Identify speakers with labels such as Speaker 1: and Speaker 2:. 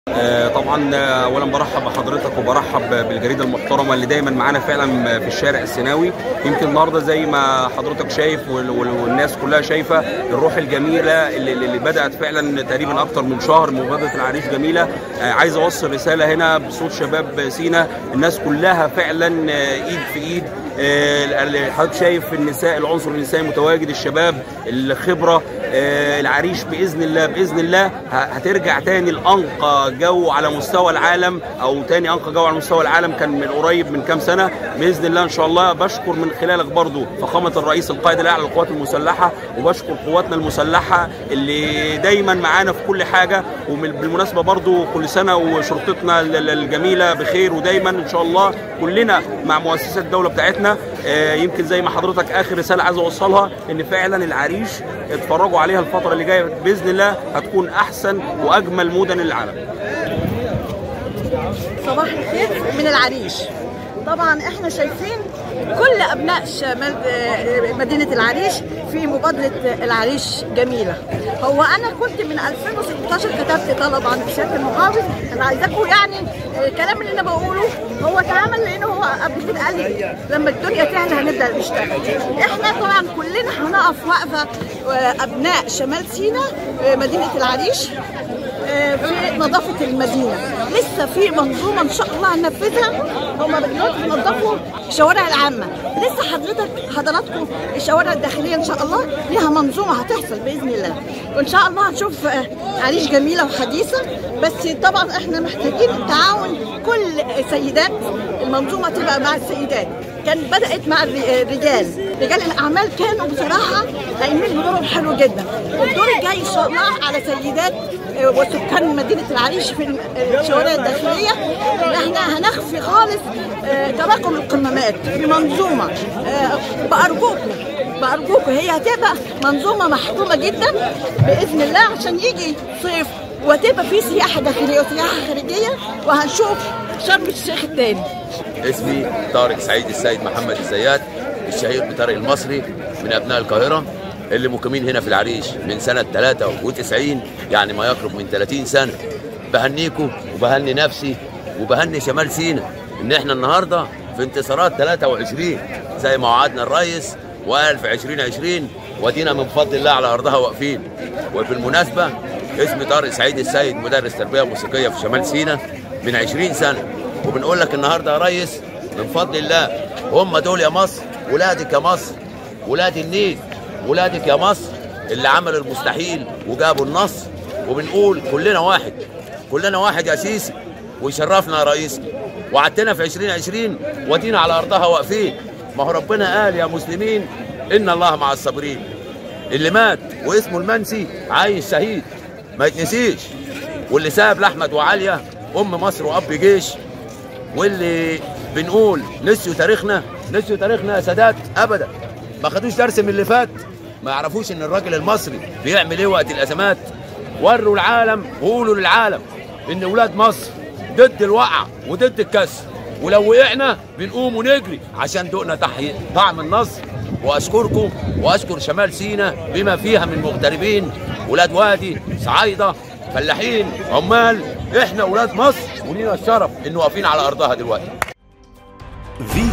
Speaker 1: طبعا اولا برحب بحضرتك وبرحب بالجريده المحترمه اللي دايما معانا فعلا في الشارع السيناوي. يمكن النهارده زي ما حضرتك شايف والناس كلها شايفه الروح الجميله اللي بدات فعلا تقريبا اكتر من شهر مبادره العريش جميله. عايز اوصل رساله هنا بصوت شباب سينا، الناس كلها فعلا ايد في ايد. حضرتك شايف النساء، العنصر النسائي متواجد، الشباب، الخبره. العريش باذن الله هترجع تاني لانقى جو على مستوى العالم، او تاني انقى جو على مستوى العالم كان من قريب من كام سنه باذن الله ان شاء الله. بشكر من خلالك برضو فخامه الرئيس القائد الاعلى للقوات المسلحه، وبشكر قواتنا المسلحه اللي دايما معانا في كل حاجه. وبالمناسبه برضو كل سنه وشرطتنا الجميله بخير، ودايما ان شاء الله كلنا مع مؤسسات الدوله بتاعتنا. يمكن زي ما حضرتك اخر رساله عايز اوصلها ان فعلا العريش اتفرجوا عليها الفتره اللي جايه باذن الله هتكون احسن واجمل مدن العالم.
Speaker 2: صباح الخير من العريش. طبعا احنا شايفين كل ابناء شمال مدينه العريش في مبادره العريش جميله. هو انا كنت من 2016 كتبت طلب عند سياده المحافظ، انا عايزاكم يعني الكلام اللي انا بقوله هو اتعمل، لانه هو قبل كده قال لي لما الدنيا تعلى هنبدا نشتغل. احنا طبعا كلنا هنقف وقفه ابناء شمال سيناء مدينه العريش في نظافه المدينه. لسه في منظومه ان شاء الله هننفذها. هم دلوقتي بينظفوا الشوارع العامه، لسه حضراتكم الشوارع الداخليه ان شاء الله ليها منظومه هتحصل باذن الله، وان شاء الله هنشوف عريش جميله وحديثه. بس طبعا احنا محتاجين تعاون كل سيدات المنظومه تبقى مع السيدات. كان بدات مع رجال الاعمال كانوا بصراحه قايمين بدورهم حلو جدا. الدور الجاي ان شاء الله على سيدات وسكان مدينه العريش في الشوارع الداخليه، ان احنا هنخفي خالص تراكم القمامات بمنظومه. بارجوكم هي هتبقى منظومه محكومه جدا باذن الله، عشان يجي صيف وتبقى في سياحه داخليه وسياحه خارجيه، وهنشوف شرم الشيخ الثاني.
Speaker 3: اسمي طارق سعيد السيد محمد الزيات، الشهير بطارق المصري، من ابناء القاهره اللي مقيمين هنا في العريش من سنه 93، يعني ما يقرب من 30 سنه. بهنيكم وبهني نفسي وبهني شمال سيناء ان احنا النهارده في انتصارات 23 زي ما وعدنا الرئيس وقال في 2020، ودينا من فضل الله على ارضها واقفين. وبالمناسبه اسمي طارق سعيد السيد، مدرس تربيه موسيقيه في شمال سيناء من 20 سنه، وبنقول لك النهارده يا ريس من فضل الله هم دول يا مصر، ولادك يا مصر، ولاد النيل، ولادك يا مصر اللي عملوا المستحيل وجابوا النصر. وبنقول كلنا واحد، كلنا واحد يا سيسي، ويشرفنا يا رئيسنا. وعدتنا في 2020 ودينا على ارضها واقفين. ما هو ربنا قال يا مسلمين ان الله مع الصابرين. اللي مات واسمه المنسي عايش شهيد ما يتنسيش، واللي ساب لاحمد وعاليه ام مصر واب جيش، واللي بنقول نسيوا تاريخنا يا سادات ابدا. ما خدوش درس من اللي فات، ما يعرفوش ان الراجل المصري بيعمل ايه وقت الازمات. وروا العالم وقولوا للعالم ان ولاد مصر ضد الوقعه وضد الكسر، ولو وقعنا بنقوم ونجري عشان دقنا طعم النصر. واشكركم واشكر شمال سيناء بما فيها من مغتربين، ولاد وادي، صعايده، فلاحين، عمال. احنا ولاد مصر ولينا الشرف ان واقفين على ارضها دلوقتي.